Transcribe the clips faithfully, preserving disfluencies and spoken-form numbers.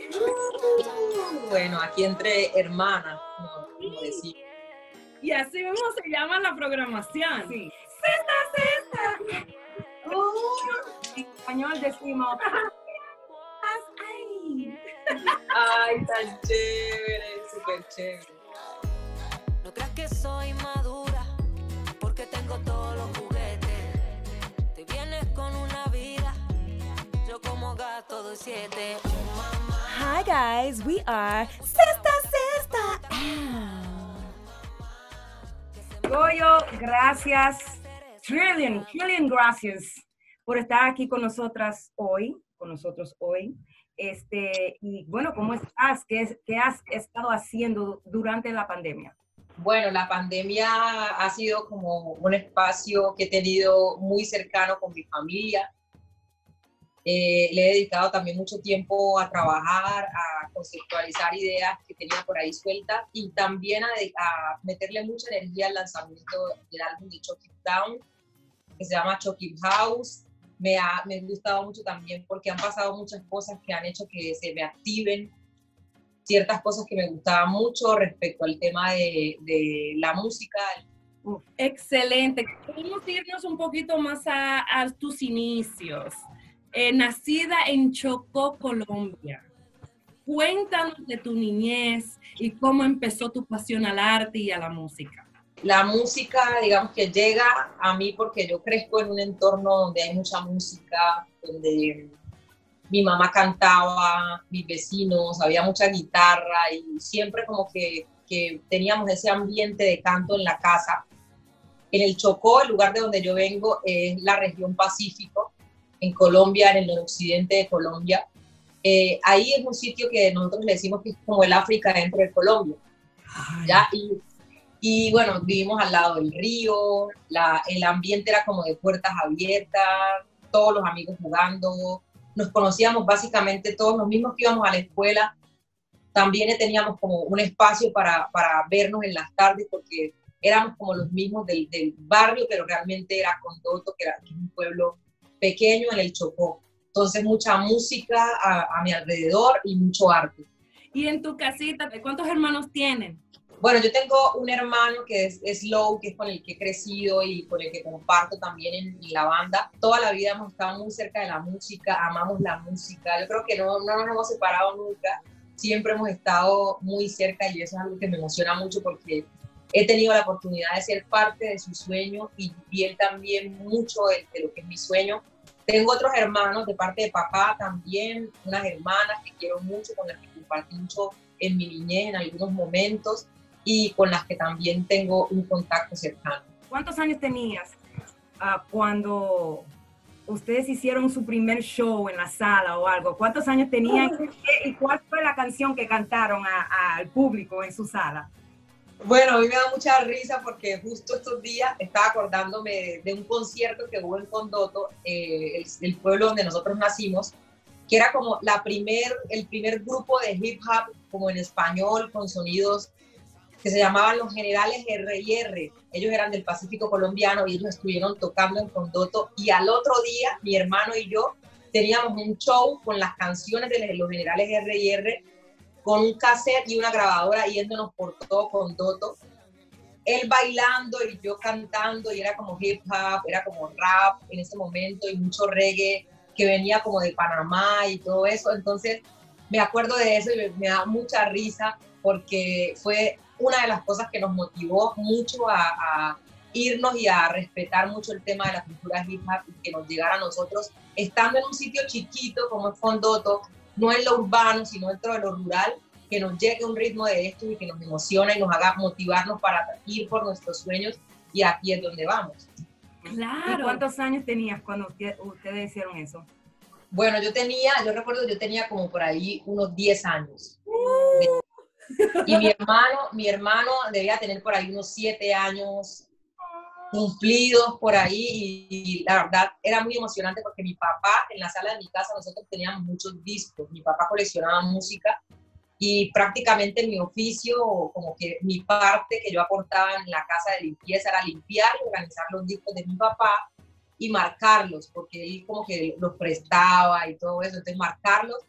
Bueno, aquí entre hermanas, como, como decir. Y así mismo se llama la programación. Sí. ¡Cesta, cesta! Uh, en español decimos, ¡Ay! Ay, tan chévere, súper chévere. No creas que soy madura, porque tengo todos los juguetes. Te vienes con una vida, yo como gato doy siete. Oh, mamá. Hi guys, we are Sesta Sesta. Goyo, gracias, trillion, trillion gracias por estar aquí con nosotras hoy, con nosotros hoy. Este, y bueno, ¿cómo estás? ¿Qué, qué has estado haciendo durante la pandemia? Bueno, la pandemia ha sido como un espacio que he tenido muy cercano con mi familia. Eh, le he dedicado también mucho tiempo a trabajar, a conceptualizar ideas que tenía por ahí sueltas y también a, a meterle mucha energía al lanzamiento del álbum de Chuck It Down, que se llama Chuck It House. Me ha, me ha gustado mucho también porque han pasado muchas cosas que han hecho que se me activen ciertas cosas que me gustaban mucho respecto al tema de, de la música. Uf, excelente. Podemos irnos un poquito más a, a tus inicios. Eh, nacida en Chocó, Colombia. Cuéntanos de tu niñez y cómo empezó tu pasión al arte y a la música. La música, digamos que llega a mí porque yo crezco en un entorno donde hay mucha música, donde mi mamá cantaba, mis vecinos, había mucha guitarra y siempre como que, que teníamos ese ambiente de canto en la casa. En el Chocó, el lugar de donde yo vengo, es la región Pacífico, en Colombia, en el noroccidente de Colombia. Eh, ahí es un sitio que nosotros le decimos que es como el África dentro de Colombia. ¿Ya? Y, y bueno, vivimos al lado del río, la, el ambiente era como de puertas abiertas, todos los amigos jugando, nos conocíamos básicamente todos, los mismos que íbamos a la escuela. También teníamos como un espacio para, para vernos en las tardes porque éramos como los mismos del, del barrio, pero realmente era Condoto, que era un pueblo pequeño en el Chocó. Entonces mucha música a, a mi alrededor y mucho arte. Y en tu casita, ¿cuántos hermanos tienen? Bueno, yo tengo un hermano que es, es Slow, que es con el que he crecido y con el que comparto también en, en la banda. Toda la vida hemos estado muy cerca de la música, amamos la música. Yo creo que no, no nos hemos separado nunca. Siempre hemos estado muy cerca y eso es algo que me emociona mucho porque he tenido la oportunidad de ser parte de su sueño y, y él también mucho de, de lo que es mi sueño. Tengo otros hermanos de parte de papá también, unas hermanas que quiero mucho, con las que compartí mucho en mi niñez en algunos momentos y con las que también tengo un contacto cercano. ¿Cuántos años tenías uh, cuando ustedes hicieron su primer show en la sala o algo? ¿Cuántos años tenían y cuál fue la canción que cantaron a, a, al público en su sala? Bueno, a mí me da mucha risa porque justo estos días estaba acordándome de, de un concierto que hubo en Condoto, eh, el, el pueblo donde nosotros nacimos, que era como la primer, el primer grupo de hip hop como en español con sonidos que se llamaban los Generales R y R. Ellos eran del Pacífico colombiano y ellos estuvieron tocando en Condoto y al otro día mi hermano y yo teníamos un show con las canciones de los Generales R y R con un cassette y una grabadora yéndonos por todo Condoto. Él bailando y yo cantando y era como hip hop, era como rap en ese momento y mucho reggae que venía como de Panamá y todo eso. Entonces me acuerdo de eso y me, me da mucha risa porque fue una de las cosas que nos motivó mucho a, a irnos y a respetar mucho el tema de la cultura hip hop y que nos llegara a nosotros, estando en un sitio chiquito como es Condoto, no en lo urbano, sino dentro de lo rural, que nos llegue un ritmo de esto y que nos emociona y nos haga motivarnos para ir por nuestros sueños y aquí es donde vamos. Claro. ¿Y cuántos años tenías cuando usted, ustedes hicieron eso? Bueno, yo tenía, yo recuerdo, yo tenía como por ahí unos diez años. Uh. Y mi hermano, mi hermano debía tener por ahí unos siete años cumplidos por ahí y, y la verdad era muy emocionante porque mi papá, en la sala de mi casa nosotros teníamos muchos discos, mi papá coleccionaba música y prácticamente mi oficio, como que mi parte que yo aportaba en la casa de limpieza era limpiar y organizar los discos de mi papá y marcarlos, porque él como que los prestaba y todo eso, entonces marcarlos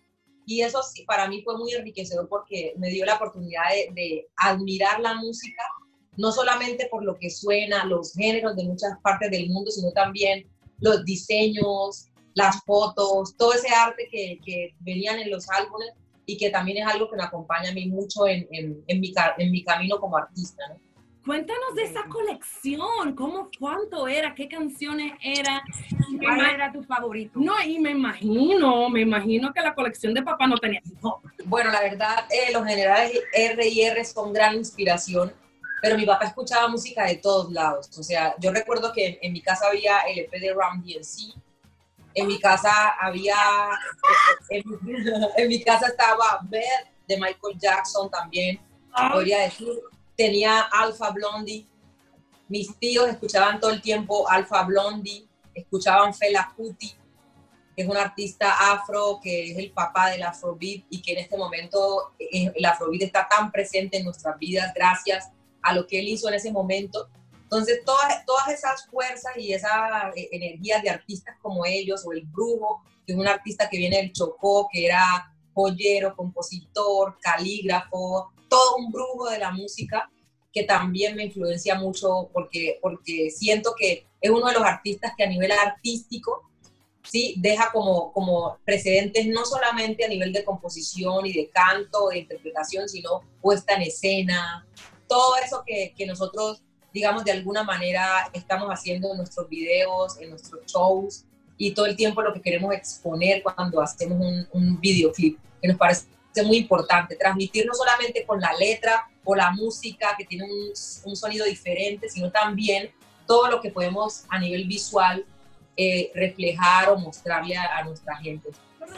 Y eso sí, para mí fue muy enriquecedor porque me dio la oportunidad de, de admirar la música, no solamente por lo que suena, los géneros de muchas partes del mundo, sino también los diseños, las fotos, todo ese arte que, que venían en los álbumes y que también es algo que me acompaña a mí mucho en, en, en, mi, en mi camino como artista, ¿no? Cuéntanos de esa colección, ¿cómo, cuánto era, qué canciones era? ¿Cuál era tu favorito? No, y me imagino, me imagino que la colección de papá no tenía hip hop. Bueno, la verdad, eh, los generales R y R son gran inspiración, pero mi papá escuchaba música de todos lados. O sea, yo recuerdo que en, en mi casa había el E P de Run D M C, en mi casa había, en, en mi casa estaba Beth de Michael Jackson también, podría decir. Tenía Alpha Blondie, mis tíos escuchaban todo el tiempo Alpha Blondie, escuchaban Fela Kuti, que es un artista afro, que es el papá del Afrobeat y que en este momento el Afrobeat está tan presente en nuestras vidas gracias a lo que él hizo en ese momento. Entonces todas, todas esas fuerzas y esas energías de artistas como ellos, o el Brujo, que es un artista que viene del Chocó, que era joyero, compositor, calígrafo, todo un brujo de la música, que también me influencia mucho porque, porque siento que es uno de los artistas que a nivel artístico, ¿sí?, deja como, como precedentes no solamente a nivel de composición y de canto, de interpretación, sino puesta en escena, todo eso que, que nosotros, digamos, de alguna manera estamos haciendo en nuestros videos, en nuestros shows, y todo el tiempo lo que queremos exponer cuando hacemos un, un videoclip, que nos parece muy importante, transmitir no solamente con la letra o la música que tiene un, un sonido diferente, sino también todo lo que podemos a nivel visual eh, reflejar o mostrarle a, a nuestra gente.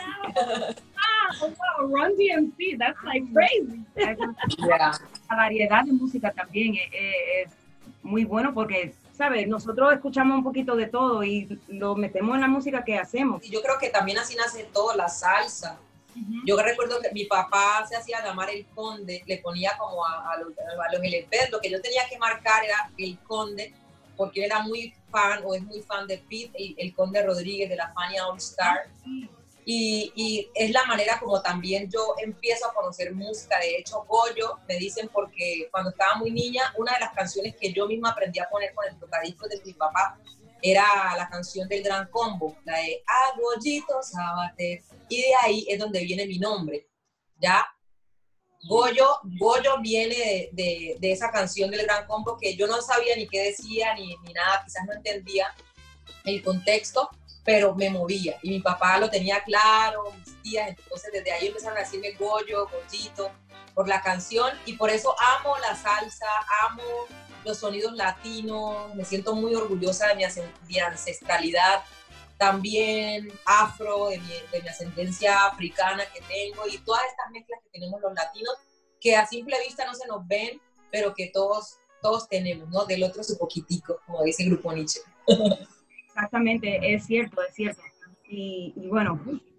Ah, oh, wow, Run D M C, that's like crazy. Yeah. La variedad de música también es, es muy bueno porque, ¿sabes? Nosotros escuchamos un poquito de todo y lo metemos en la música que hacemos. Y yo creo que también así nace todo, la salsa. Uh-huh. Yo recuerdo que mi papá se hacía llamar el Conde, le ponía como a, a, los, a los L P, lo que yo tenía que marcar era el Conde, porque él era muy fan, o es muy fan de Pete, el, el Conde Rodríguez, de la Fania All Star, uh-huh. y, y es la manera como también yo empiezo a conocer música. De hecho, Goyo, me dicen, porque cuando estaba muy niña, una de las canciones que yo misma aprendí a poner con el tocadiscos de mi papá, era la canción del Gran Combo, la de A Goyito Sabater, y de ahí es donde viene mi nombre, ¿ya? Goyo, Goyo viene de, de, de esa canción del Gran Combo que yo no sabía ni qué decía, ni, ni nada, quizás no entendía el contexto, pero me movía, y mi papá lo tenía claro, mis tías, entonces desde ahí empezaron a decirme Goyo, Goyito, por la canción, y por eso amo la salsa, amo los sonidos latinos, me siento muy orgullosa de mi, mi ancestralidad, también afro, de mi, de mi ascendencia africana que tengo, y todas estas mezclas que tenemos los latinos, que a simple vista no se nos ven, pero que todos, todos tenemos, ¿no? Del otro su poquitico, como dice el grupo Nietzsche. Exactamente, es cierto, es cierto. Y, y bueno,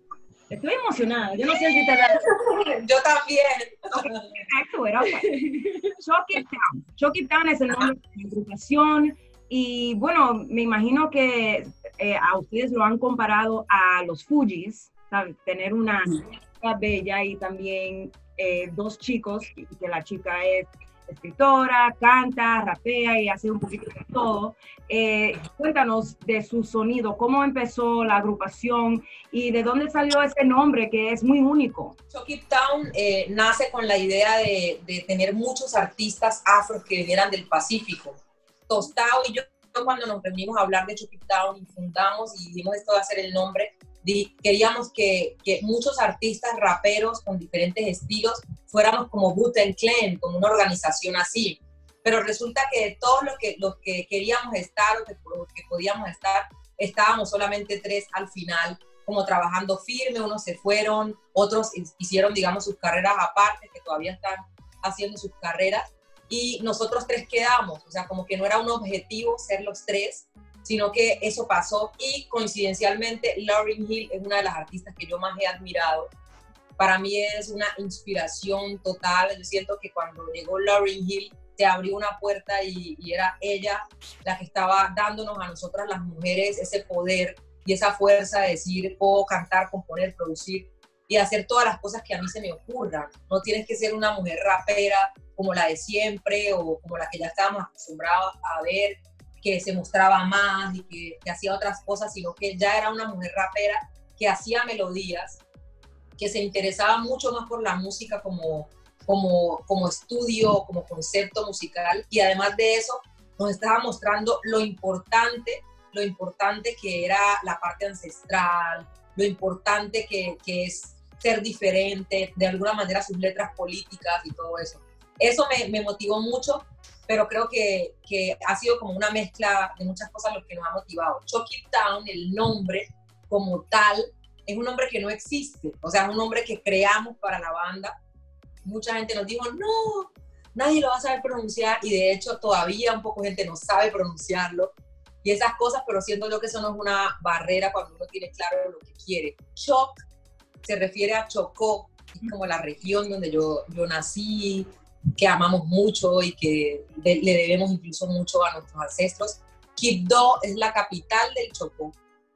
estoy emocionada, yo no sé si te da... Yo también. Exacto, era Chuck It Down. Chuck It Down es el nombre de la agrupación, y bueno, me imagino que eh, a ustedes lo han comparado a los Fugees, ¿sabes? Tener una chica bella y también eh, dos chicos, que la chica es escritora, canta, rapea y hace un poquito de todo. Eh, cuéntanos de su sonido, cómo empezó la agrupación y de dónde salió ese nombre que es muy único. Chuck It Down eh, nace con la idea de, de tener muchos artistas afros que vinieran del Pacífico. Tostao y yo, cuando nos reunimos a hablar de Chuck It Down y fundamos y dijimos esto va a ser el nombre, di, queríamos que, que muchos artistas raperos con diferentes estilos fuéramos como Wu-Tang Clan, como una organización así. Pero resulta que de todos los que, los que queríamos estar o que, que podíamos estar, estábamos solamente tres al final, como trabajando firme, unos se fueron, otros hicieron, digamos, sus carreras aparte, que todavía están haciendo sus carreras, y nosotros tres quedamos, o sea, como que no era un objetivo ser los tres, sino que eso pasó, y coincidencialmente Lauryn Hill es una de las artistas que yo más he admirado. Para mí es una inspiración total. Yo siento que cuando llegó Lauryn Hill se abrió una puerta y, y era ella la que estaba dándonos a nosotras las mujeres ese poder y esa fuerza de decir, puedo cantar, componer, producir. y hacer todas las cosas que a mí se me ocurran. No tienes que ser una mujer rapera como la de siempre o como la que ya estábamos acostumbrados a ver, que se mostraba más y que, que hacía otras cosas, sino que ya era una mujer rapera que hacía melodías, que se interesaba mucho más por la música como, como, como estudio, como concepto musical, y además de eso nos estaba mostrando lo importante, lo importante que era la parte ancestral, lo importante que, que es ser diferente, de alguna manera sus letras políticas y todo eso. Eso me, me motivó mucho, pero creo que, que ha sido como una mezcla de muchas cosas lo que nos ha motivado. Chuck It Down, el nombre como tal, es un nombre que no existe, o sea, es un nombre que creamos para la banda. Mucha gente nos dijo, no, nadie lo va a saber pronunciar, y de hecho todavía un poco gente no sabe pronunciarlo, y esas cosas, pero siento yo que eso no es una barrera cuando uno tiene claro lo que quiere. Choc se refiere a Chocó, es como la región donde yo, yo nací, que amamos mucho y que de, le debemos incluso mucho a nuestros ancestros. Quibdó es la capital del Chocó,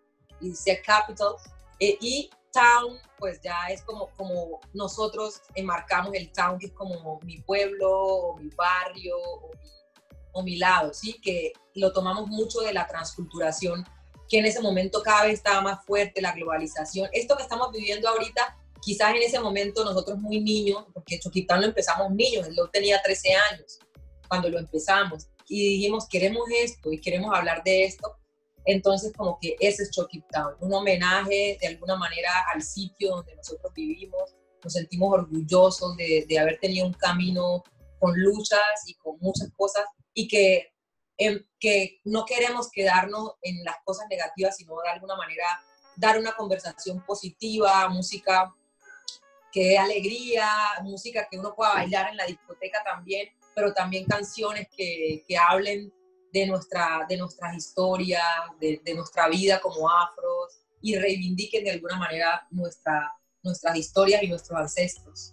y dice capital, eh, y town, pues ya es como, como nosotros enmarcamos el town, que es como mi pueblo, o mi barrio, o mi, o mi lado, ¿sí? Que lo tomamos mucho de la transculturación, que en ese momento cada vez estaba más fuerte, la globalización. Esto que estamos viviendo ahorita, quizás en ese momento nosotros muy niños, porque Chuck It Down lo empezamos niños, él tenía trece años cuando lo empezamos, y dijimos, queremos esto, y queremos hablar de esto. Entonces, como que ese es Chuck It Down, un homenaje de alguna manera al sitio donde nosotros vivimos. Nos sentimos orgullosos de, de haber tenido un camino con luchas y con muchas cosas, y que, eh, que no queremos quedarnos en las cosas negativas, sino de alguna manera dar una conversación positiva, música que dé alegría, música que uno pueda bailar en la discoteca también, pero también canciones que, que hablen de, nuestra, de nuestras historias, de, de nuestra vida como afros, y reivindiquen de alguna manera nuestra, nuestras historias y nuestros ancestros.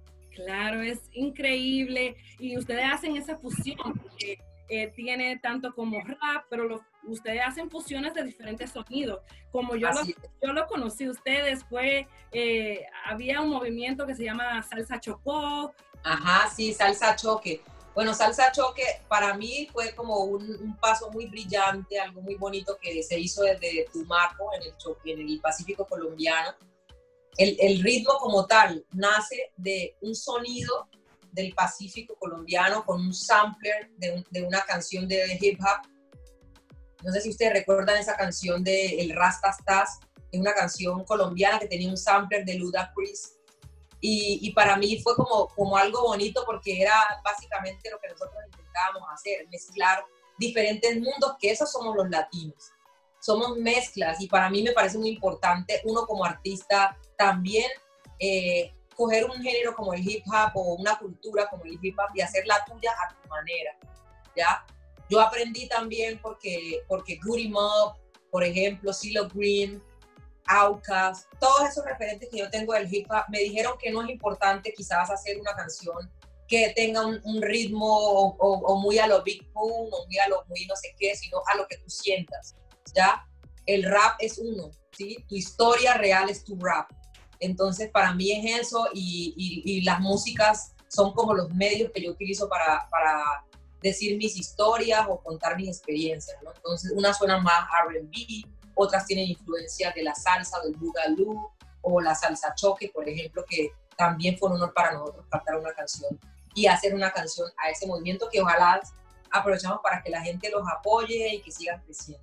Claro, es increíble, y ustedes hacen esa fusión que eh, tiene tanto como rap, pero lo, ustedes hacen fusiones de diferentes sonidos. Como yo, lo, yo lo conocí a ustedes, fue, eh, había un movimiento que se llama Salsa Chocó. Ajá, sí, Salsa Choque. Bueno, Salsa Choque para mí fue como un, un paso muy brillante, algo muy bonito que se hizo desde Tumaco, en el, Choque, en el Pacífico colombiano. El, el ritmo como tal nace de un sonido del Pacífico colombiano con un sampler de, un, de una canción de hip hop. No sé si ustedes recuerdan esa canción de El Rastastas, es una canción colombiana que tenía un sampler de Ludacris. Y, y para mí fue como, como algo bonito, porque era básicamente lo que nosotros intentábamos hacer, mezclar diferentes mundos, que esos somos los latinos. Somos mezclas, y para mí me parece muy importante uno como artista también eh, coger un género como el hip hop o una cultura como el hip hop y hacerla tuya a tu manera, ¿ya? Yo aprendí también porque, porque Goody Mob, por ejemplo, CeeLo Green, Outkast, todos esos referentes que yo tengo del hip hop me dijeron que no es importante quizás hacer una canción que tenga un, un ritmo o, o, o muy a lo Big Pun o muy a lo muy no sé qué, sino a lo que tú sientas, ¿ya? El rap es uno, ¿sí? Tu historia real es tu rap. Entonces, para mí es eso, y, y, y las músicas son como los medios que yo utilizo para, para decir mis historias o contar mis experiencias, ¿no? Entonces, unas suenan más R and B, otras tienen influencias de la salsa, del boogaloo, o la salsa choque, por ejemplo, que también fue un honor para nosotros cantar una canción y hacer una canción a ese movimiento, que ojalá aprovechamos para que la gente los apoye y que sigan creciendo.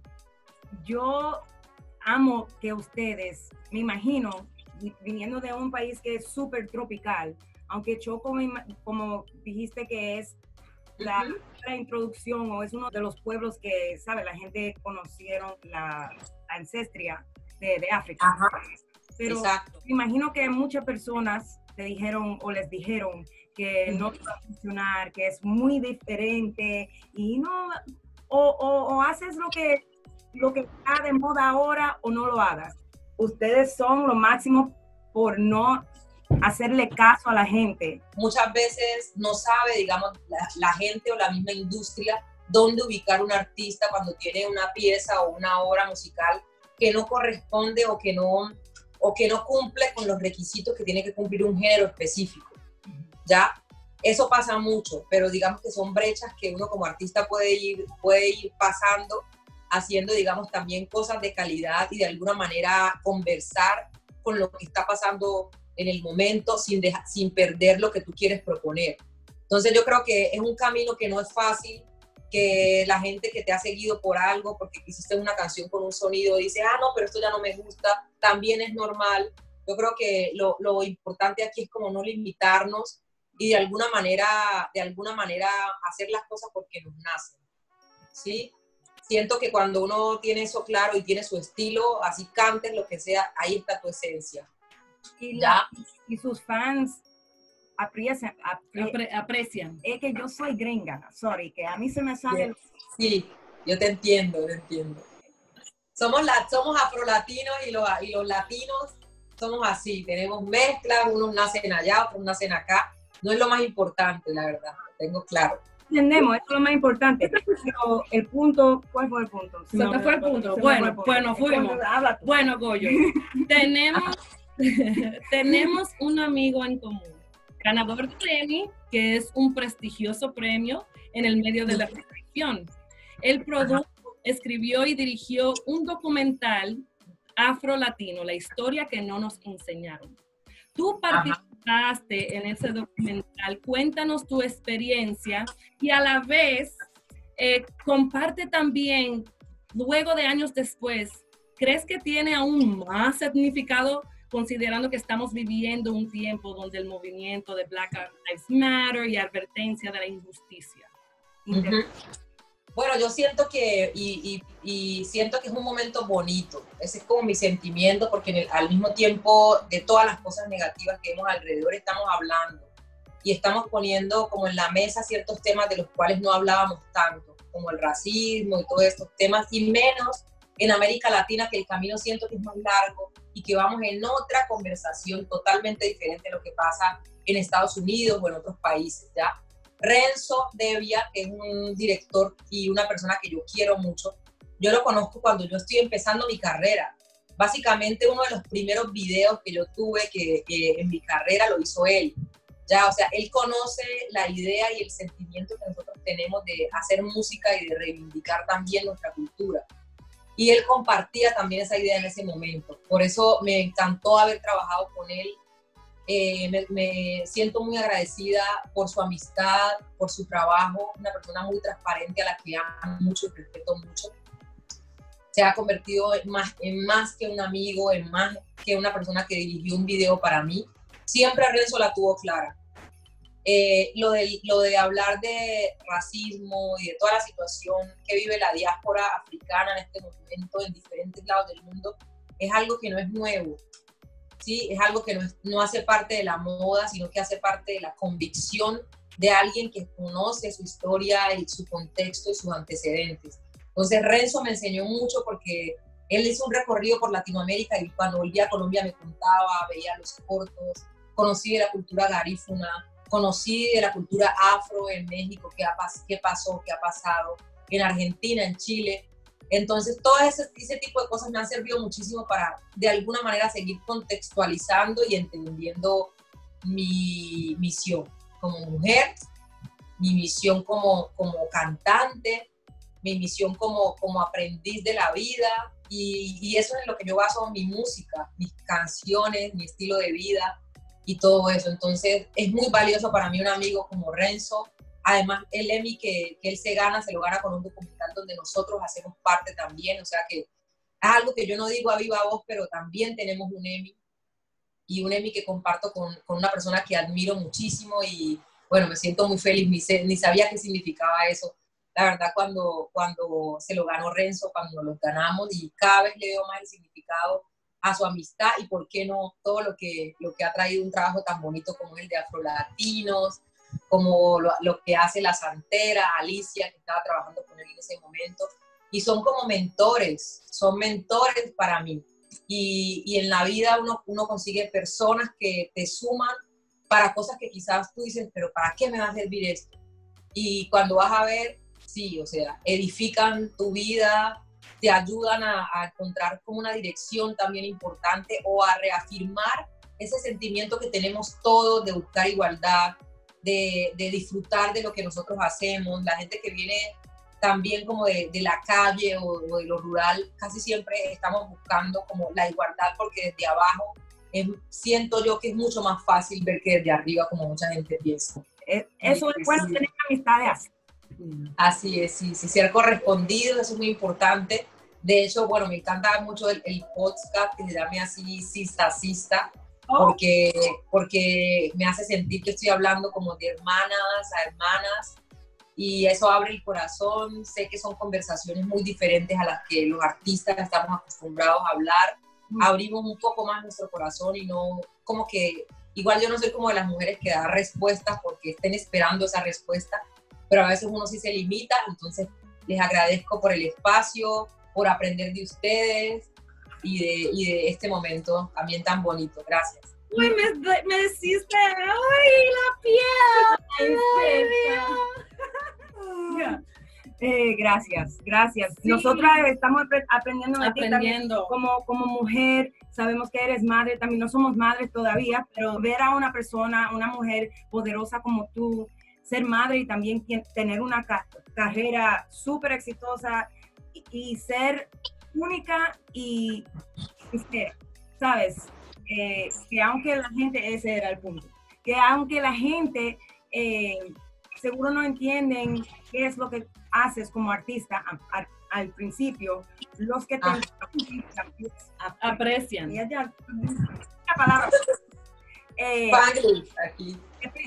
Yo amo que ustedes, me imagino, viniendo de un país que es súper tropical, aunque Chocó, como dijiste que es la, uh-huh. la introducción, o es uno de los pueblos que, ¿sabe? La gente conocieron la ancestría de, de África. Ajá. Pero exacto. Me imagino que muchas personas te dijeron o les dijeron que uh-huh. no va a funcionar, que es muy diferente, y no, o, o, o haces lo que, lo que está de moda ahora o no lo hagas. Ustedes son lo máximo por no hacerle caso a la gente. Muchas veces no sabe, digamos, la, la gente o la misma industria dónde ubicar un artista cuando tiene una pieza o una obra musical que no corresponde o que no, o, o que no cumple con los requisitos que tiene que cumplir un género específico, ¿ya? Eso pasa mucho, pero digamos que son brechas que uno como artista puede ir, puede ir pasando, haciendo, digamos, también cosas de calidad y de alguna manera conversar con lo que está pasando en el momento sin, deja, sin perder lo que tú quieres proponer. Entonces yo creo que es un camino que no es fácil, que la gente que te ha seguido por algo, porque hiciste una canción con un sonido, dice, ah, no, pero esto ya no me gusta, también es normal. Yo creo que lo, lo importante aquí es como no limitarnos y de alguna manera, de alguna manera hacer las cosas porque nos nacen, ¿sí? Siento que cuando uno tiene eso claro y tiene su estilo, así cantes lo que sea, ahí está tu esencia. Y, la, y sus fans aprecian, apre, Apre, aprecian. Es que yo soy gringa, sorry, que a mí se me sale... Sí, yo te entiendo, te entiendo. Somos, la, somos afrolatinos y los, y los latinos somos así, tenemos mezclas, unos nacen allá, otros nacen acá. No es lo más importante, la verdad, lo tengo claro. Entendemos, eso es lo más importante. Pero el punto, ¿cuál fue el punto? Se no, te fue el punto. Bueno, punto. bueno, fuimos. Bueno, Goyo, tenemos, tenemos un amigo en común, ganador del Emmy, que es un prestigioso premio en el medio de la ficción. Él produjo, escribió y dirigió un documental afro-latino, la historia que no nos enseñaron. Tú participaste en ese documental, cuéntanos tu experiencia y a la vez eh, comparte también, luego de años después, ¿crees que tiene aún más significado considerando que estamos viviendo un tiempo donde el movimiento de Black Lives Matter y advertencia de la injusticia? Uh-huh. Bueno, yo siento que, y, y, y siento que es un momento bonito, ese es como mi sentimiento, porque en el, al mismo tiempo de todas las cosas negativas que vemos alrededor estamos hablando y estamos poniendo como en la mesa ciertos temas de los cuales no hablábamos tanto, como el racismo y todos estos temas, y menos en América Latina, que el camino siento que es más largo y que vamos en otra conversación totalmente diferente de lo que pasa en Estados Unidos o en otros países, ¿ya? Renzo Devia, que es un director y una persona que yo quiero mucho, yo lo conozco cuando yo estoy empezando mi carrera. Básicamente uno de los primeros videos que yo tuve que, que en mi carrera lo hizo él. Ya, o sea, él conoce la idea y el sentimiento que nosotros tenemos de hacer música y de reivindicar también nuestra cultura. Y él compartía también esa idea en ese momento. Por eso me encantó haber trabajado con él. Eh, me, me siento muy agradecida por su amistad, por su trabajo, una persona muy transparente a la que amo mucho y respeto mucho. Se ha convertido en más, en más que un amigo, en más que una persona que dirigió un video para mí. Siempre Renzo la tuvo clara. Eh, lo, de, lo de hablar de racismo y de toda la situación que vive la diáspora africana en este momento en diferentes lados del mundo es algo que no es nuevo. Sí, es algo que no, es, no hace parte de la moda, sino que hace parte de la convicción de alguien que conoce su historia y su contexto y sus antecedentes. Entonces Renzo me enseñó mucho porque él hizo un recorrido por Latinoamérica y cuando volví a Colombia me contaba, veía los cortos, conocí de la cultura garífuna, conocí de la cultura afro en México, qué, ha, qué pasó, qué ha pasado, en Argentina, en Chile. Entonces, todo ese, ese tipo de cosas me han servido muchísimo para, de alguna manera, seguir contextualizando y entendiendo mi misión como mujer, mi misión como, como cantante, mi misión como, como aprendiz de la vida, y, y eso es en lo que yo baso mi música, mis canciones, mi estilo de vida y todo eso. Entonces, es muy valioso para mí un amigo como Renzo. Además, el Emmy que, que él se gana, se lo gana con un documental donde nosotros hacemos parte también. O sea que es algo que yo no digo a viva voz, pero también tenemos un Emmy. Y un Emmy que comparto con, con una persona que admiro muchísimo. Y bueno, me siento muy feliz. Ni, sé, ni sabía qué significaba eso. La verdad, cuando, cuando se lo ganó Renzo, cuando nos lo ganamos. Y cada vez le veo más el significado a su amistad. Y por qué no todo lo que, lo que ha traído un trabajo tan bonito como el de Afrolatinos, como lo, lo que hace la Santera, Alicia, que estaba trabajando con él en ese momento, y son como mentores, son mentores para mí, y, y en la vida uno, uno consigue personas que te suman para cosas que quizás tú dices, pero ¿para qué me va a servir esto? Y cuando vas a ver, sí, o sea, edifican tu vida, te ayudan a, a encontrar como una dirección también importante o a reafirmar ese sentimiento que tenemos todos de buscar igualdad, de, de disfrutar de lo que nosotros hacemos. La gente que viene también como de, de la calle o, o de lo rural, casi siempre estamos buscando como la igualdad, porque desde abajo eh, siento yo que es mucho más fácil ver que desde arriba, como mucha gente piensa. Eso es bueno, tener amistades así. Así es, sí, sí, ser correspondido, eso es muy importante. De hecho, bueno, me encanta mucho el, el podcast que se llame así, Sista Sista, oh. porque, porque me hace sentir que estoy hablando como de hermanas a hermanas, y eso abre el corazón. Sé que son conversaciones muy diferentes a las que los artistas estamos acostumbrados a hablar. Mm. Abrimos un poco más nuestro corazón y no como que, igual yo no soy como de las mujeres que dan respuestas porque estén esperando esa respuesta, pero a veces uno sí se limita. Entonces les agradezco por el espacio, por aprender de ustedes y de, y de este momento también tan bonito. Gracias. Uy, me, me deciste, ¡ay, la piel! Yeah. Eh, gracias, gracias. Sí. Nosotras estamos aprendiendo de aprendiendo. Ti como, como mujer. Sabemos que eres madre, también no somos madres todavía, pero ver a una persona, una mujer poderosa como tú, ser madre y también tener una ca carrera súper exitosa y, y ser única y, y ¿sabes? Eh, que aunque la gente, ese era el punto, que aunque la gente eh, seguro no entienden qué es lo que haces como artista a, a, al principio, los que te ah. aprecian. Y allá, la palabra. Eh, aquí.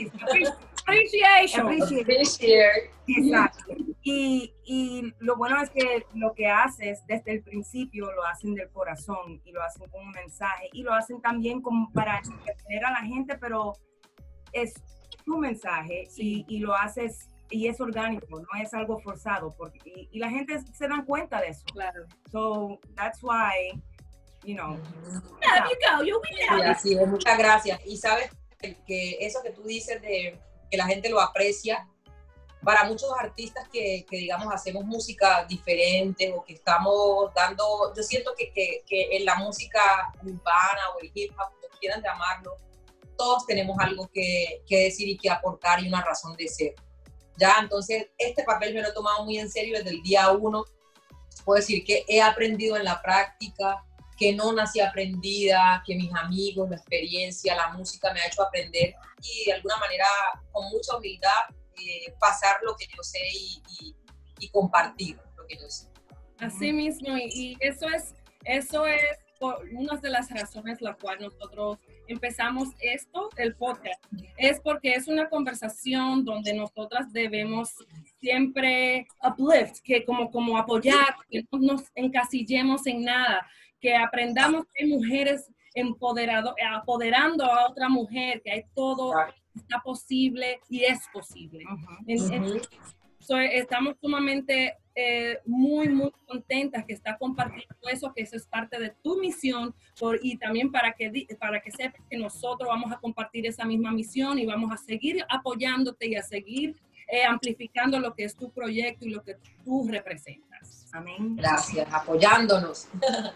Appreciation. Appreciate. Exacto. Y, y lo bueno es que lo que haces desde el principio lo hacen del corazón y lo hacen con un mensaje y lo hacen también como para entretener a la gente, pero es tu mensaje sí. y, y lo haces y es orgánico, no es algo forzado, porque y, y la gente se dan cuenta de eso. Claro. So that's why, you know. Yeah, you go, you sí, así es, muchas gracias. Y sabes que eso que tú dices de que la gente lo aprecia, para muchos artistas que, que digamos hacemos música diferente o que estamos dando, yo siento que, que, que en la música urbana o el hip hop, como quieran llamarlo, todos tenemos algo que, que decir y que aportar y una razón de ser. Ya, entonces este papel me lo he tomado muy en serio desde el día uno. Puedo decir que he aprendido en la práctica, que no nací aprendida, que mis amigos, la experiencia, la música me ha hecho aprender y de alguna manera con mucha humildad eh, pasar lo que yo sé y, y, y compartir lo que yo sé. Así mismo, y, y eso es, eso es por una de las razones la cual nosotros empezamos esto, el podcast, es porque es una conversación donde nosotras debemos siempre uplift, que como, como apoyar, que no nos encasillemos en nada, que aprendamos que hay mujeres empoderado, apoderando a otra mujer, que hay todo, está posible y es posible. Uh-huh. en, en, so, estamos sumamente eh, muy, muy contentas que está compartiendo eso, que eso es parte de tu misión por, y también para que, para que sepas que nosotros vamos a compartir esa misma misión y vamos a seguir apoyándote y a seguir eh, amplificando lo que es tu proyecto y lo que tú representas. Amén. Gracias, apoyándonos.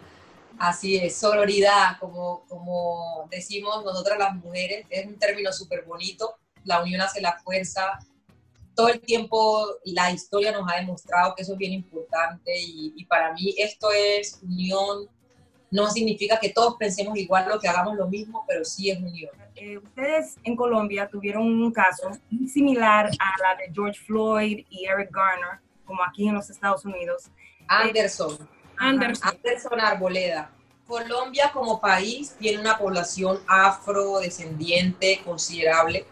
Así es, sororidad, como, como decimos nosotras las mujeres, es un término súper bonito, la unión hace la fuerza. Todo el tiempo la historia nos ha demostrado que eso es bien importante y, y para mí esto es unión, no significa que todos pensemos igual o que hagamos lo mismo, pero sí es unión. Eh, ustedes en Colombia tuvieron un caso similar a la de George Floyd y Eric Garner, como aquí en los Estados Unidos. Anderson. Eh, Anderson. Anderson Arboleda. Colombia como país tiene una población afrodescendiente considerable.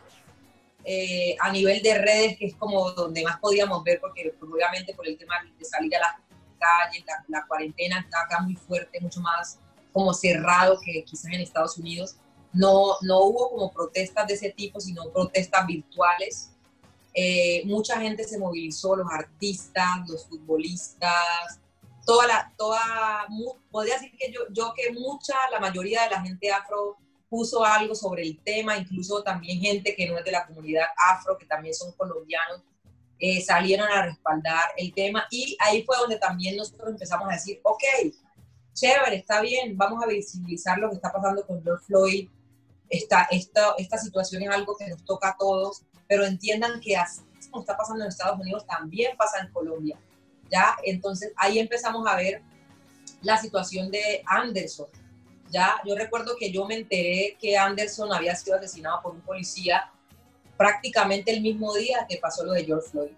Eh, a nivel de redes, que es como donde más podíamos ver, porque obviamente por el tema de salir a las calles, la, la cuarentena está acá muy fuerte, mucho más como cerrado que quizás en Estados Unidos. No, no hubo como protestas de ese tipo, sino protestas virtuales. Eh, mucha gente se movilizó, los artistas, los futbolistas, toda la, toda, podría decir que yo, yo que mucha, la mayoría de la gente afro puso algo sobre el tema, incluso también gente que no es de la comunidad afro, que también son colombianos, eh, salieron a respaldar el tema y ahí fue donde también nosotros empezamos a decir, ok, chévere, está bien, vamos a visibilizar lo que está pasando con George Floyd, esta, esta, esta situación es algo que nos toca a todos, pero entiendan que así como está pasando en Estados Unidos, también pasa en Colombia, ¿ya? Entonces ahí empezamos a ver la situación de Anderson, ¿ya? Yo recuerdo que yo me enteré que Anderson había sido asesinado por un policía prácticamente el mismo día que pasó lo de George Floyd.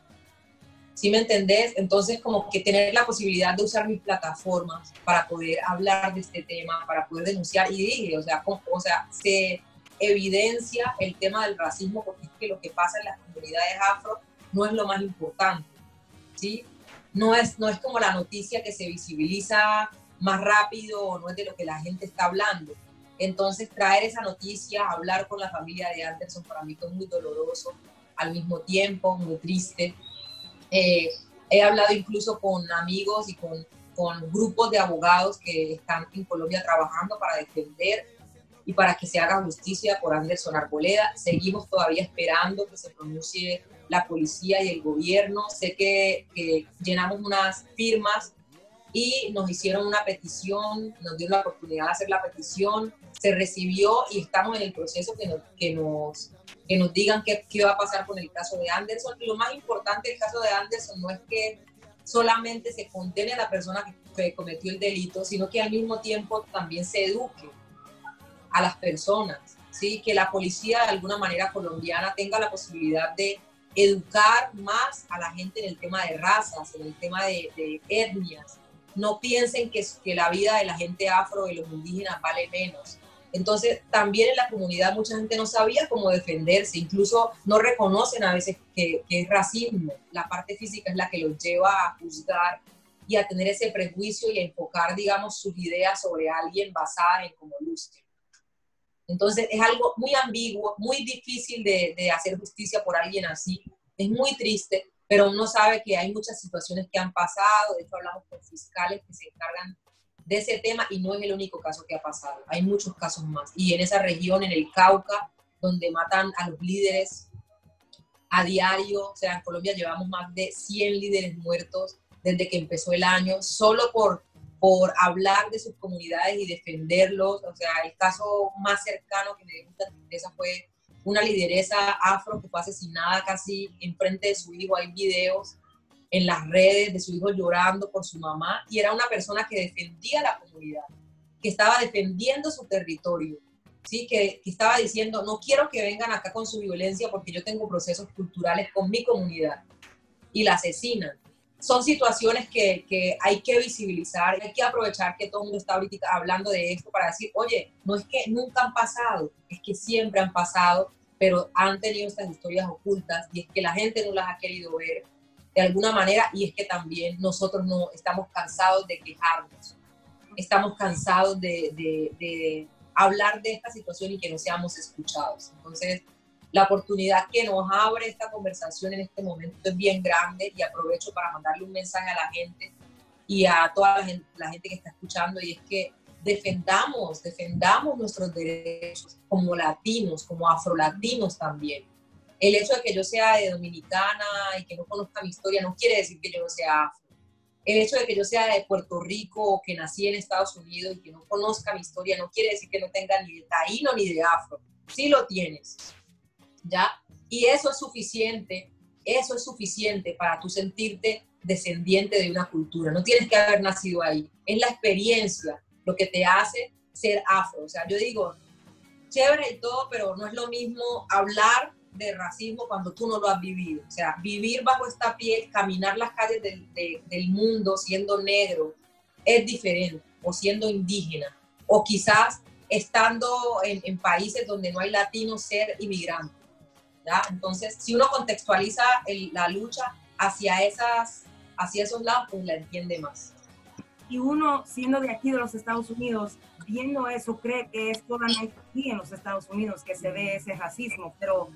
¿Sí me entendés? Entonces, como que tener la posibilidad de usar mis plataformas para poder hablar de este tema, para poder denunciar, y dije, o sea, como, o sea, se evidencia el tema del racismo, porque es que lo que pasa en las comunidades afro no es lo más importante, ¿sí? No es, no es como la noticia que se visibiliza más rápido, no es de lo que la gente está hablando. Entonces, traer esa noticia, hablar con la familia de Anderson, para mí fue muy doloroso, al mismo tiempo, muy triste. Eh, he hablado incluso con amigos y con, con grupos de abogados que están en Colombia trabajando para defender y para que se haga justicia por Anderson Arboleda. Seguimos todavía esperando que se pronuncie la policía y el gobierno. Sé que, que llenamos unas firmas y nos hicieron una petición, nos dieron la oportunidad de hacer la petición, se recibió y estamos en el proceso que nos, que nos, que nos digan qué, qué va a pasar con el caso de Anderson. Y lo más importante del caso de Anderson no es que solamente se condene a la persona que, que cometió el delito, sino que al mismo tiempo también se eduque a las personas, ¿sí? Que la policía de alguna manera colombiana tenga la posibilidad de educar más a la gente en el tema de razas, en el tema de, de etnias. No piensen que, que la vida de la gente afro, de los indígenas, vale menos. Entonces, también en la comunidad mucha gente no sabía cómo defenderse, incluso no reconocen a veces que, que es racismo. La parte física es la que los lleva a juzgar y a tener ese prejuicio y a enfocar, digamos, sus ideas sobre alguien basada en cómo luce. Entonces, es algo muy ambiguo, muy difícil de, de hacer justicia por alguien así. Es muy triste, pero uno sabe que hay muchas situaciones que han pasado. De hecho, hablamos con fiscales que se encargan de ese tema y no es el único caso que ha pasado. Hay muchos casos más. Y en esa región, en el Cauca, donde matan a los líderes a diario, o sea, en Colombia llevamos más de cien líderes muertos desde que empezó el año, solo por, por hablar de sus comunidades y defenderlos. O sea, el caso más cercano que me dio mucha tristeza fue una lideresa afro que fue asesinada casi enfrente de su hijo. Hay videos en las redes de su hijo llorando por su mamá, y era una persona que defendía la comunidad, que estaba defendiendo su territorio, ¿sí? que, que estaba diciendo, no quiero que vengan acá con su violencia porque yo tengo procesos culturales con mi comunidad, y la asesinan. Son situaciones que, que hay que visibilizar, hay que aprovechar que todo el mundo está ahorita hablando de esto para decir, oye, no es que nunca han pasado, es que siempre han pasado, pero han tenido estas historias ocultas, y es que la gente no las ha querido ver de alguna manera, y es que también nosotros no estamos cansados de quejarnos, estamos cansados de, de, de hablar de esta situación y que no seamos escuchados. Entonces, la oportunidad que nos abre esta conversación en este momento es bien grande, y aprovecho para mandarle un mensaje a la gente y a toda la gente, la gente que está escuchando, y es que defendamos, defendamos nuestros derechos como latinos, como afrolatinos también. El hecho de que yo sea de Dominicana y que no conozca mi historia no quiere decir que yo no sea afro. El hecho de que yo sea de Puerto Rico o que nací en Estados Unidos y que no conozca mi historia no quiere decir que no tenga ni de taíno ni de afro. Sí lo tienes, ¿ya? Y eso es suficiente, eso es suficiente para tú sentirte descendiente de una cultura. No tienes que haber nacido ahí. Es la experiencia lo que te hace ser afro. O sea, yo digo, chévere y todo, pero no es lo mismo hablar de racismo cuando tú no lo has vivido. O sea, vivir bajo esta piel, caminar las calles del, de, del mundo siendo negro es diferente, o siendo indígena, o quizás estando en, en países donde no hay latinos, ser inmigrante, ¿ya? Entonces, si uno contextualiza el, la lucha hacia, esas, hacia esos lados, pues la entiende más. Y uno, siendo de aquí de los Estados Unidos, viendo eso, cree que es solamente aquí en los Estados Unidos que se ve ese racismo, pero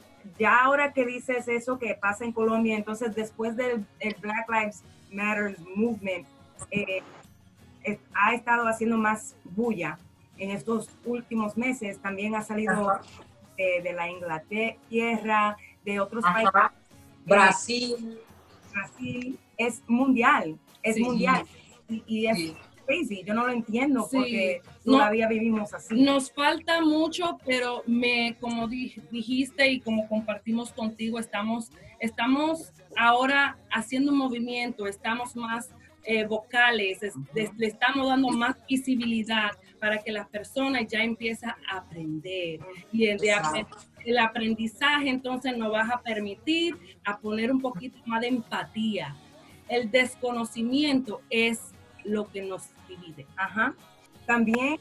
ya ahora que dices eso que pasa en Colombia, entonces después del el Black Lives Matter Movement, eh, eh, ha estado haciendo más bulla en estos últimos meses. También ha salido de, de la Inglaterra, de otros Ajá. países Brasil. Brasil es mundial, es Sí. mundial. Y, y es Sí. crazy, yo no lo entiendo Sí. porque No. todavía vivimos así. Nos falta mucho, pero me, como di- dijiste y como compartimos contigo, estamos, estamos ahora haciendo un movimiento, estamos más eh, vocales, es- le, le estamos dando más visibilidad para que las personas ya empiecen a aprender. Y el, de apre- el aprendizaje entonces nos va a permitir a poner un poquito más de empatía. El desconocimiento es lo que nos divide. Ajá. También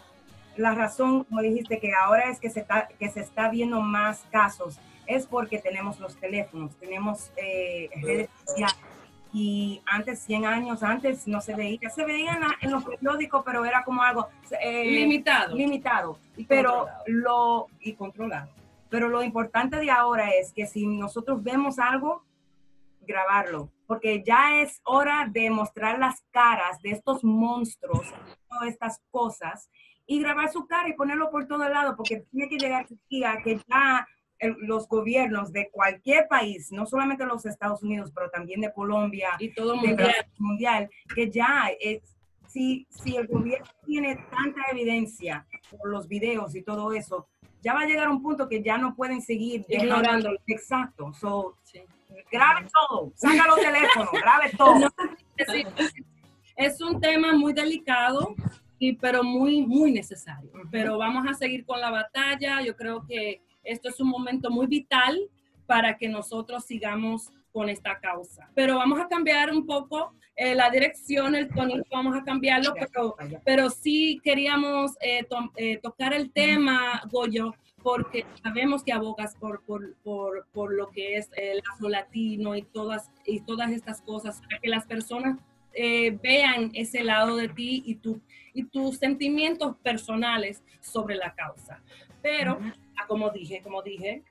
la razón, como dijiste, que ahora es que se está, que se está viendo más casos, es porque tenemos los teléfonos, tenemos eh, redes sociales. Y antes, cien años antes, no se veía, se veía en, la- en los periódicos, pero era como algo eh, Limitado. limitado, Y pero controlado. lo y controlado. Pero lo importante de ahora es que si nosotros vemos algo, grabarlo, porque ya es hora de mostrar las caras de estos monstruos, todas estas cosas, y grabar su cara y ponerlo por todo lado, porque tiene que llegar aquí a que ya el- los gobiernos de cualquier país, no solamente los Estados Unidos, pero también de Colombia, Y todo de mundial. Brasil, mundial, que ya es, si, si el gobierno tiene tanta evidencia por los videos y todo eso, ya va a llegar un punto que ya no pueden seguir dejando- Ignorándolo. Exacto. So, Sí. grabe todo, saca los teléfonos, grabe todo. No, sí, es un tema muy delicado, y, pero muy, muy necesario. Ujú. Pero vamos a seguir con la batalla. Yo creo que esto es un momento muy vital para que nosotros sigamos con esta causa. Pero vamos a cambiar un poco eh, la dirección, el tonito, vamos a cambiarlo, pero, pero sí queríamos eh, to- eh, tocar el tema, Goyo, porque sabemos que abogas por, por, por, por lo que es el afro-latino y todas, y todas estas cosas, para que las personas eh, vean ese lado de ti y, tu, y tus sentimientos personales sobre la causa. Pero, ah, como dije, como dije,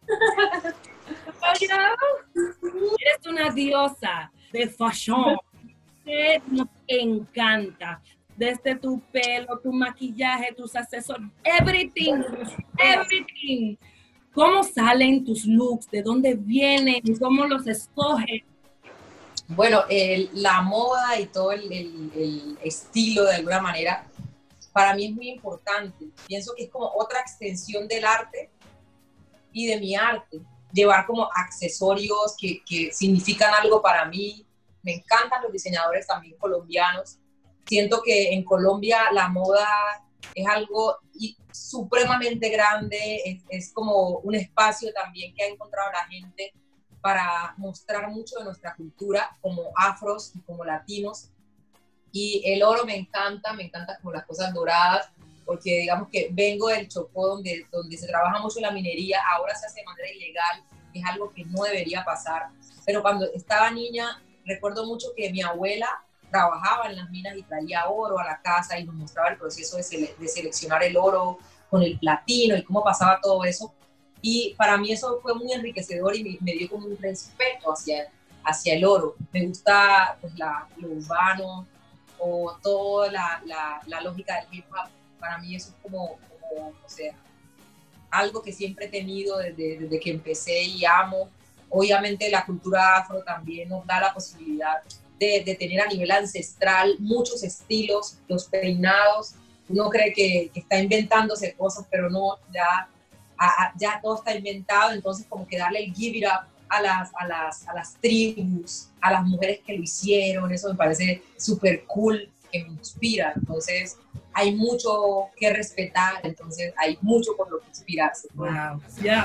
eres una diosa de fashion, que nos encanta. Desde tu pelo, tu maquillaje, tus accesorios, everything, everything. ¿Cómo salen tus looks? ¿De dónde vienen? ¿Cómo los escoges? Bueno, el- la moda y todo el, el- el estilo, de alguna manera, para mí es muy importante. Pienso que es como otra extensión del arte y de mi arte. Llevar como accesorios que, que significan algo para mí. Me encantan los diseñadores también colombianos. Siento que en Colombia la moda es algo y- supremamente grande, es, es como un espacio también que ha encontrado la gente para mostrar mucho de nuestra cultura como afros y como latinos. Y el oro me encanta, me encanta como las cosas doradas, porque digamos que vengo del Chocó, donde, donde se trabaja mucho la minería, ahora se hace de manera ilegal, es algo que no debería pasar. Pero cuando estaba niña, recuerdo mucho que mi abuela trabajaba en las minas y traía oro a la casa y nos mostraba el proceso de, sele de seleccionar el oro con el platino y cómo pasaba todo eso. Y para mí eso fue muy enriquecedor y me, me dio como un respeto hacia, hacia el oro. Me gusta pues, la, lo urbano o toda la, la, la lógica del hip hop. Para mí eso es como, como o sea, algo que siempre he tenido desde, desde que empecé y amo. Obviamente la cultura afro también nos da la posibilidad de, de tener a nivel ancestral muchos estilos, los peinados. Uno cree que, que está inventándose cosas, pero no, ya, a, a, ya todo está inventado, entonces como que darle el give it up a las, a las, a las tribus, a las mujeres que lo hicieron, eso me parece súper cool, que me inspira. Entonces hay mucho que respetar, entonces hay mucho por lo que inspirarse. Wow. Ya.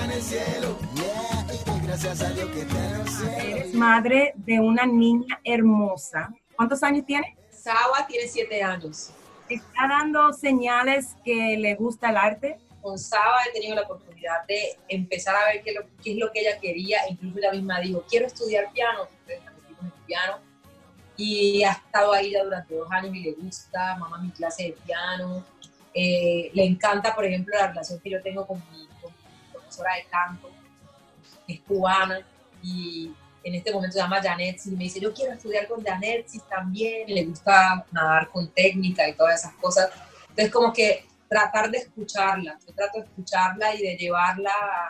Eres madre de una niña hermosa. ¿Cuántos años tiene? Saba tiene siete años. ¿Está dando señales que le gusta el arte? Con Saba he tenido la oportunidad de empezar a ver qué, lo, qué es lo que ella quería. Incluso ella misma dijo, quiero estudiar piano. Entonces la metimos en piano. Y ha estado ahí ya durante dos años y le gusta, mamá, mi clase de piano. Eh, le encanta, por ejemplo, la relación que yo tengo con mi, con mi profesora de canto, que es cubana, y en este momento se llama Janetsi, y me dice, yo quiero estudiar con Janetsi también, y le gusta nadar con técnica y todas esas cosas. Entonces, como que tratar de escucharla, yo trato de escucharla y de llevarla a,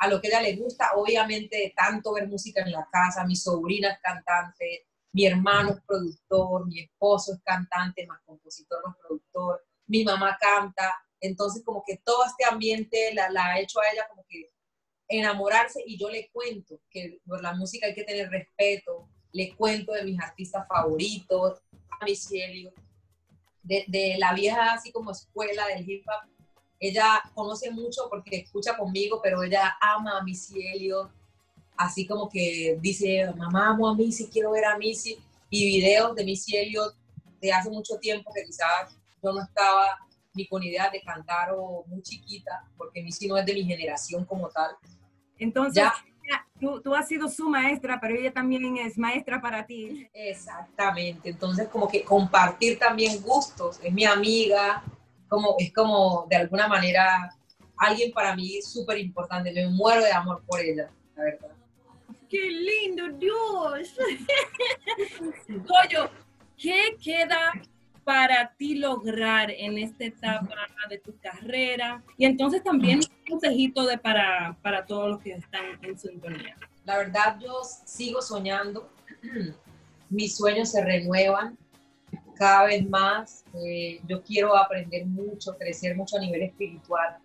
a lo que a ella le gusta, obviamente de tanto ver música en la casa, mi sobrina es cantante, mi hermano es productor, mi esposo es cantante, más compositor, más productor, mi mamá canta, entonces como que todo este ambiente la, la ha hecho a ella como que enamorarse, y yo le cuento que por la música hay que tener respeto, le cuento de mis artistas favoritos, a Missy Elliott, de, de la vieja así como escuela del hip hop. Ella conoce mucho porque escucha conmigo, pero ella ama a Missy Elliott, así como que dice, mamá, amo a Missy, quiero ver a Missy, y videos de Missy Elliott de hace mucho tiempo que quizás yo no estaba ni con idea de cantar o muy chiquita, porque Missy no es de mi generación como tal. Entonces, Ya. Tú, tú has sido su maestra, pero ella también es maestra para ti. Exactamente, entonces como que compartir también gustos, es mi amiga, como, es como de alguna manera alguien para mí súper importante, me muero de amor por ella, la verdad. ¡Qué lindo, Dios! Goyo, ¿qué queda para ti lograr en esta etapa de tu carrera? Y entonces también un consejito de para, para todos los que están en sintonía. La verdad, yo sigo soñando, mis sueños se renuevan cada vez más, eh, yo quiero aprender mucho, crecer mucho a nivel espiritual,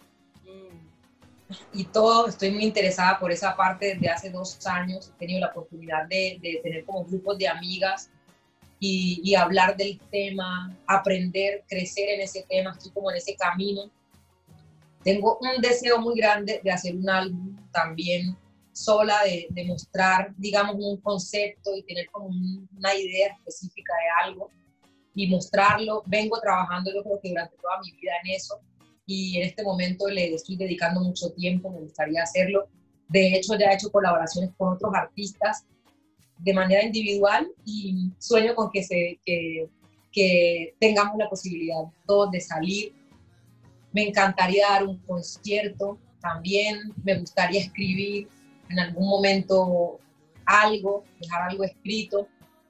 y todo, estoy muy interesada por esa parte desde hace dos años, he tenido la oportunidad de, de tener como grupos de amigas y, y hablar del tema, aprender, crecer en ese tema, estoy como en ese camino. Tengo un deseo muy grande de hacer un álbum también sola, de, de mostrar, digamos, un concepto y tener como un, una idea específica de algo y mostrarlo. Vengo trabajando yo creo que durante toda mi vida en eso, y en este momento le estoy dedicando mucho tiempo, me gustaría hacerlo. De hecho, ya he hecho colaboraciones con otros artistas de manera individual y sueño con que, se, que, que tengamos la posibilidad todos de salir. Me encantaría dar un concierto también, me gustaría escribir en algún momento algo, dejar algo escrito.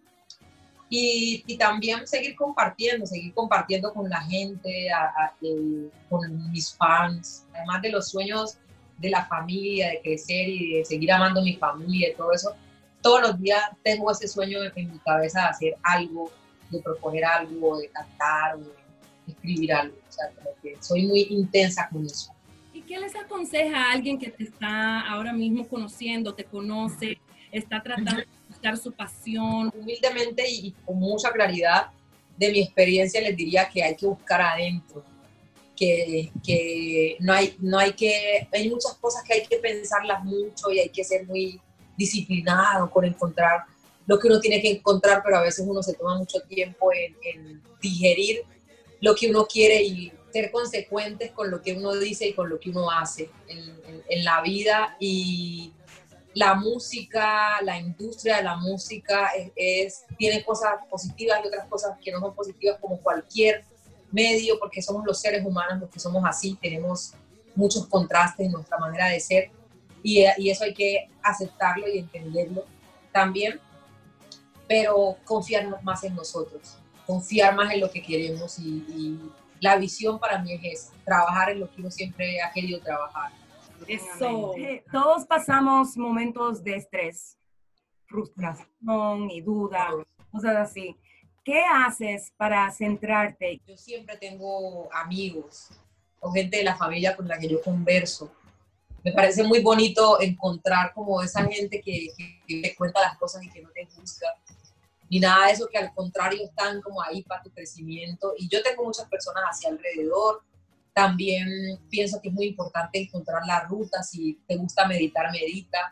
Y, y también seguir compartiendo, seguir compartiendo con la gente, a, a, eh, con mis fans, además de los sueños de la familia, de crecer y de seguir amando a mi familia y todo eso. Todos los días tengo ese sueño en mi cabeza de hacer algo, de proponer algo, de cantar, o de escribir algo. O sea, como que soy muy intensa con eso. ¿Y qué les aconseja a alguien que te está ahora mismo conociendo, te conoce, está tratando de buscar su pasión? Humildemente y con mucha claridad de mi experiencia les diría que hay que buscar adentro, que, que no hay, no hay que, hay muchas cosas que hay que pensarlas mucho y hay que ser muy disciplinado con encontrar lo que uno tiene que encontrar, pero a veces uno se toma mucho tiempo en, en digerir lo que uno quiere y ser consecuentes con lo que uno dice y con lo que uno hace en, en, en la vida. Y la música, la industria de la música es, es, tiene cosas positivas y otras cosas que no son positivas, como cualquier medio, porque somos los seres humanos los que somos así, tenemos muchos contrastes en nuestra manera de ser, y, y eso hay que aceptarlo y entenderlo también, pero confiar más en nosotros, confiar más en lo que queremos, y, y la visión para mí es esa, trabajar en lo que uno siempre ha querido trabajar. Eso. Eh, Todos pasamos momentos de estrés, frustración y duda, cosas así. ¿Qué haces para centrarte? Yo siempre tengo amigos o gente de la familia con la que yo converso. Me parece muy bonito encontrar como esa gente que, que, que te cuenta las cosas y que no te juzga, ni nada de eso, que al contrario están como ahí para tu crecimiento. Y yo tengo muchas personas hacia alrededor. También pienso que es muy importante encontrar la ruta. Si te gusta meditar, medita.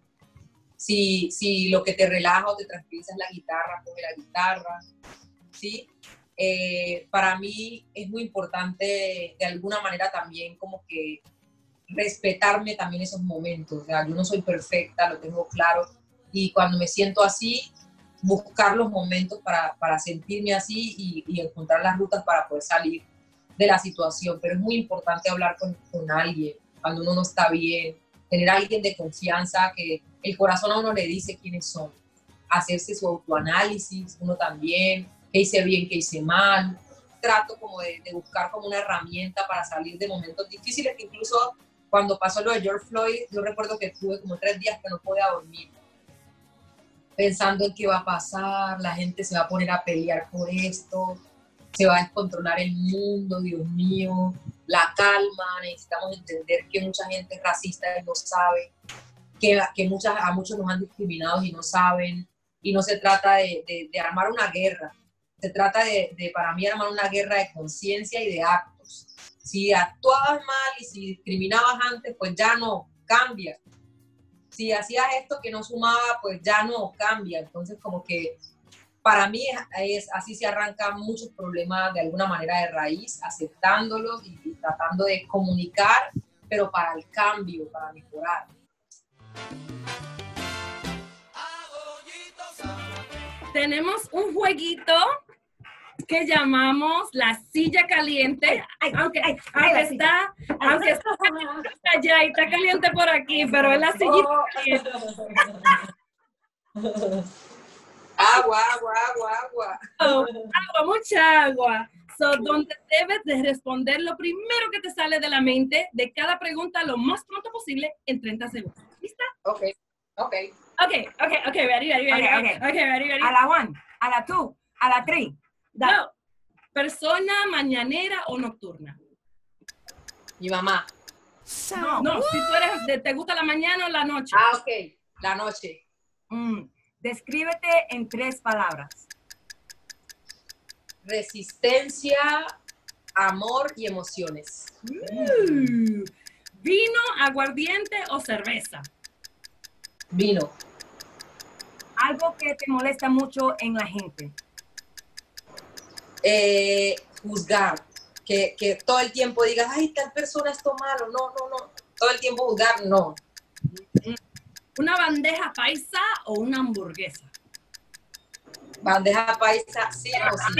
Si, si lo que te relaja o te tranquiliza es la guitarra, coge la guitarra, ¿sí? Eh, para mí es muy importante de alguna manera también como que respetarme también esos momentos. O sea, yo no soy perfecta, lo tengo claro, y cuando me siento así, buscar los momentos para, para sentirme así y, y encontrar las rutas para poder salir de la situación. Pero es muy importante hablar con, con alguien cuando uno no está bien, tener a alguien de confianza, que el corazón a uno le dice quiénes son, hacerse su autoanálisis, uno también, qué hice bien, qué hice mal. Trato como de, de buscar como una herramienta para salir de momentos difíciles, que incluso cuando pasó lo de George Floyd, yo recuerdo que tuve como tres días que no podía dormir, pensando en qué va a pasar, la gente se va a poner a pelear por esto, se va a descontrolar el mundo, Dios mío, la calma, necesitamos entender que mucha gente es racista y no sabe, que, que muchas, a muchos nos han discriminado y no saben, y no se trata de, de, de armar una guerra, se trata de, de, para mí, armar una guerra de conciencia y de actos. Si actuabas mal y si discriminabas antes, pues ya no, cambia. Si hacías esto que no sumaba, pues ya no, cambia. Entonces, como que para mí es, es así se arrancan muchos problemas de alguna manera de raíz, aceptándolos y, y tratando de comunicar, pero para el cambio, para mejorar. Tenemos un jueguito que llamamos la silla caliente, Ay, aunque, ay, aunque ay, está, aunque está allá y está caliente por aquí, pero es la sillita Oh. caliente. Agua, agua, agua, agua. Oh, agua, mucha agua. So, donde debes de responder lo primero que te sale de la mente de cada pregunta lo más pronto posible en treinta segundos. ¿Lista? Ok, ok. Ok, ok, ok, ready, ready, ready, Okay, okay, okay. okay, ready, ready. A la one, a la two, a la three. Dale. No. ¿Persona mañanera o nocturna? Mi mamá. No. No, si tú eres, de- ¿te gusta la mañana o la noche? Ah, ok. La noche. Mm, Descríbete en tres palabras. Resistencia, amor y emociones. Mm. ¿Vino, aguardiente o cerveza? Vino. Algo que te molesta mucho en la gente. Eh, juzgar. Que, que todo el tiempo digas, ay, tal persona es todo malo. No, no, no. Todo el tiempo juzgar, no. ¿Una bandeja paisa o una hamburguesa? Bandeja paisa, sí o sí.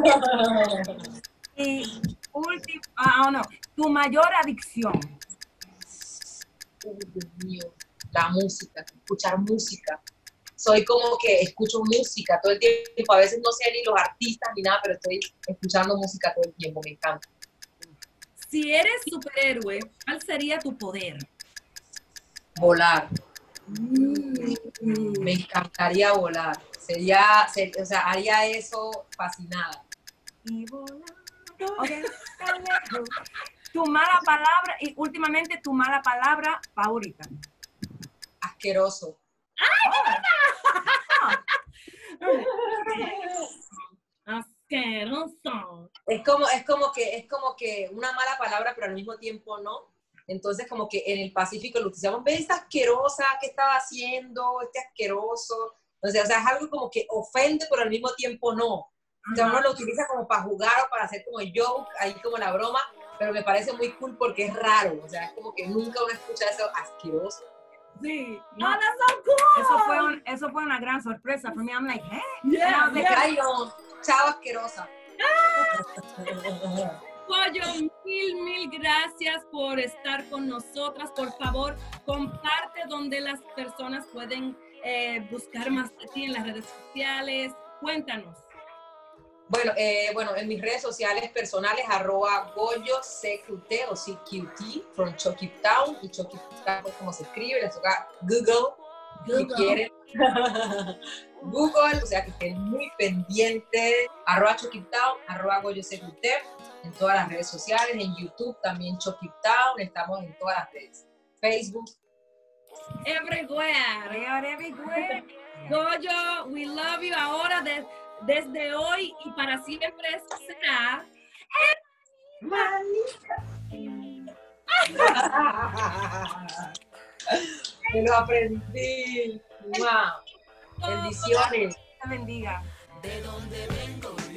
Y último, ah, no, tu mayor adicción. Uy, Dios mío. La música, escuchar música. Soy como que escucho música todo el tiempo. A veces no sé ni los artistas ni nada, pero estoy escuchando música todo el tiempo. Me encanta. Si eres superhéroe, ¿cuál sería tu poder? Volar. Mm. Me encantaría volar. Sería, ser- o sea, haría eso fascinada. Y volando de tan lejos. Tu mala palabra y últimamente tu mala palabra favorita. Asqueroso. Asqueroso. Es como, es como que, es como que una mala palabra, pero al mismo tiempo no. Entonces, como que en el Pacífico lo utilizamos, ve esta asquerosa, ¿qué estaba haciendo? Este asqueroso. Entonces, o sea, es algo como que ofende, pero al mismo tiempo no. O sea, uno lo utiliza como para jugar o para hacer como joke, ahí como la broma, pero me parece muy cool porque es raro. O sea, es como que nunca uno escucha eso asqueroso. Sí. No. Oh, that's so cool. Eso fue, un- eso fue una gran sorpresa. For me, I'm like, ¿eh? Yeah, de yeah. Ay, no, chao asquerosa. Pollo, mil, mil gracias por estar con nosotras. Por favor, comparte donde las personas pueden eh, buscar más de ti en las redes sociales. Cuéntanos. Bueno, eh, bueno, en mis redes sociales personales, arroba Goyo C Q T o C Q T, from Chucky Town, y Chucky Town es como se escribe, les toca Google, si quieren. Google, o sea que estén muy pendientes, arroba Chucky Town, arroba Goyo C Q T, en todas las redes sociales, en YouTube también Chucky Town, estamos en todas las redes, Facebook. Everywhere. We are everywhere. Goyo, we love you. Ahora, de- desde hoy y para siempre será. Me lo aprendí. Wow. Bendiciones. Te bendiga. De donde vengo